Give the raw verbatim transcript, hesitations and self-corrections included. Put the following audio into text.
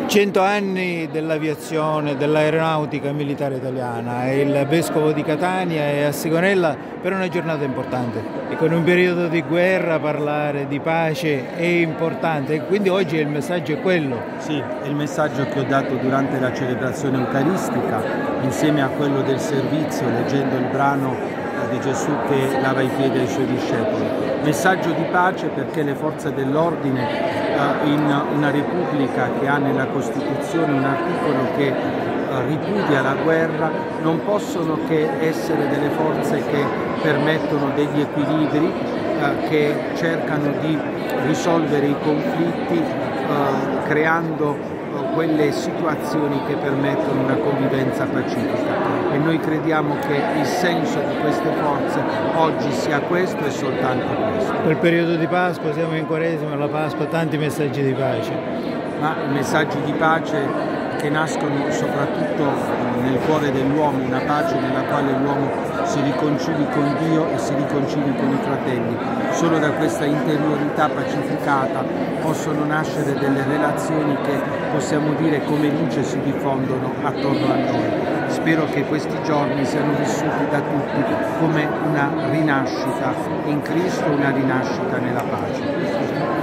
cento anni dell'aviazione, dell'aeronautica militare italiana, e il Vescovo di Catania è a Sigonella per una giornata importante. E con un periodo di guerra parlare di pace è importante, e quindi oggi il messaggio è quello. Sì, è il messaggio che ho dato durante la celebrazione eucaristica, insieme a quello del servizio, leggendo il brano di Gesù che lava i piedi ai suoi discepoli. Messaggio di pace perché le forze dell'ordine eh, in una repubblica che ha nella Costituzione un articolo che eh, ripudia la guerra non possono che essere delle forze che permettono degli equilibri, eh, che cercano di risolvere i conflitti eh, creando quelle situazioni che permettono una convivenza pacifica, e noi crediamo che il senso di queste forze oggi sia questo e soltanto questo. Nel periodo di Pasqua, siamo in Quaresima, la Pasqua, tanti messaggi di pace. Ma i messaggi di pace che nascono soprattutto nel cuore dell'uomo, una pace nella quale l'uomo si riconcili con Dio e si riconcili con i fratelli. Solo da questa interiorità pacificata possono nascere delle relazioni che possiamo dire come luce si diffondono attorno a noi. Spero che questi giorni siano vissuti da tutti come una rinascita in Cristo, una rinascita nella pace.